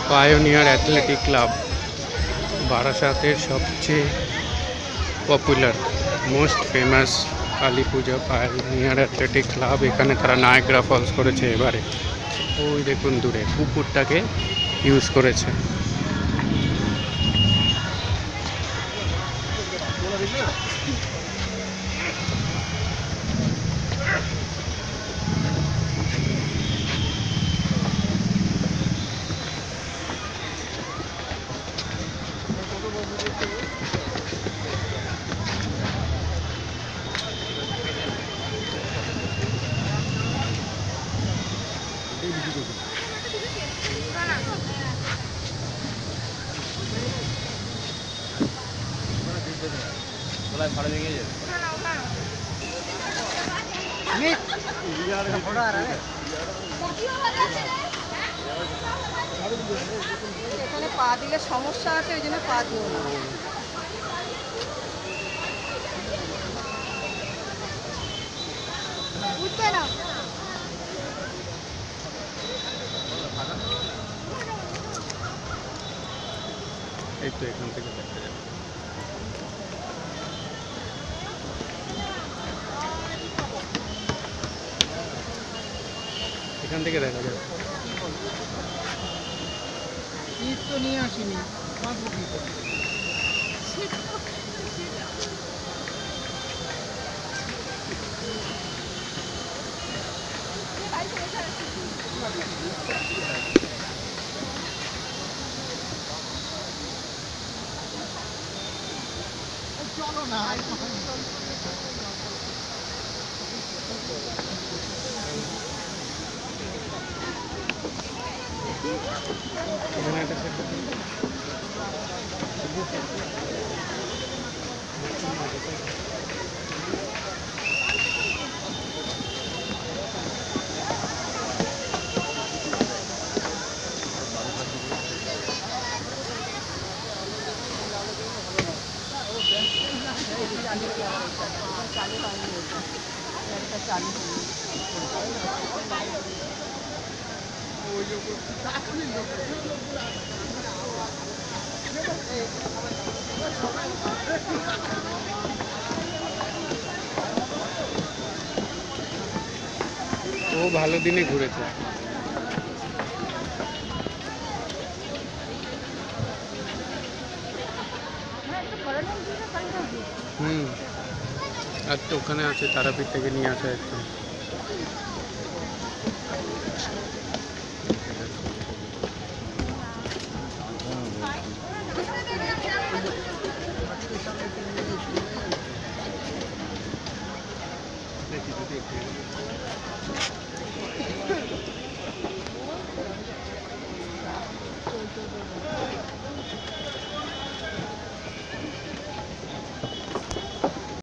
Pioneer athletic club বারাসাতের সবচেয়ে popular most famous Kali পুজো pioneer athletic club. এখানে তারা নায়াগ্রা ফলস করেছে এবারে। ওই দেখুন দূরে পুকুরটাকে ইউজ করেছে। এখানে পা দিলে সমস্যা আছে, ওই জন্য পা দিও না। বুঝবে না। এই তো এখান থেকে দেখা যাবে। এখান থেকে দেখা যাবে। ঈদ তো নিয়ে আসিনি, চলো না। এখানে একটা ও ভালো দিনে ঘুরেছে। আর তো ওখানে আছে তারাপীঠ থেকে নিয়ে আসা একদম। দেখি যদি